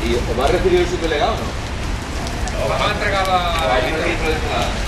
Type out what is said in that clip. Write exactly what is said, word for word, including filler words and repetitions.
¿Y os va a recibir el subdelegado o no? Os va a entregar la... Ahí no hay problema.